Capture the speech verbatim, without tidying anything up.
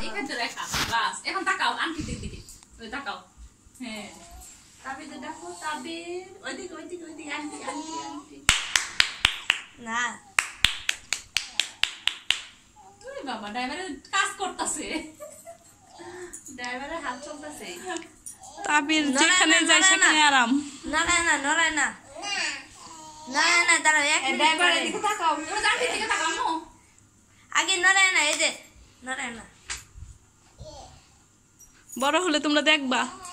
এখানে রেখা বাস এখন তাকাও আন্টি দিকে ওই তাকাও হ্যাঁ তাবির দেখো তাবির ওইদিকে ওইদিকে ওইদিকে আন্টি আন্টি আন্টি না তুই বাবা ড্রাইভারের কাজ করতেছে ড্রাইভারের হাত চলতেছে তাবির যেখানে যায় সেখানে আরাম নড়ায় না নড়ায় না নড়ায় না দাঁড়াও এক মিনিট ড্রাইভারের দিকে তাকাও ওই আন্টি দিকে তাকাও মো আগে নড়ায় না এই যে নড়ায় না বড় হলে তোমরা দেখবা